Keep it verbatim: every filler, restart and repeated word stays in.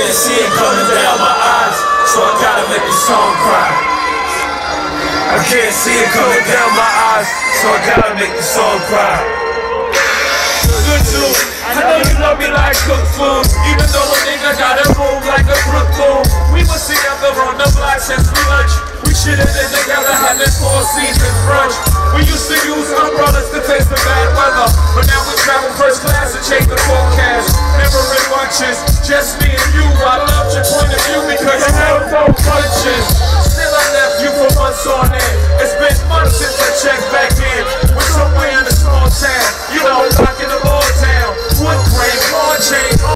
can't see it coming down my eyes, so I gotta make the song cry. I can't see it coming down my eyes, so I gotta make the song cry. Good too, I know you love me like cook food, even though a nigga gotta move like a crook fool. We must see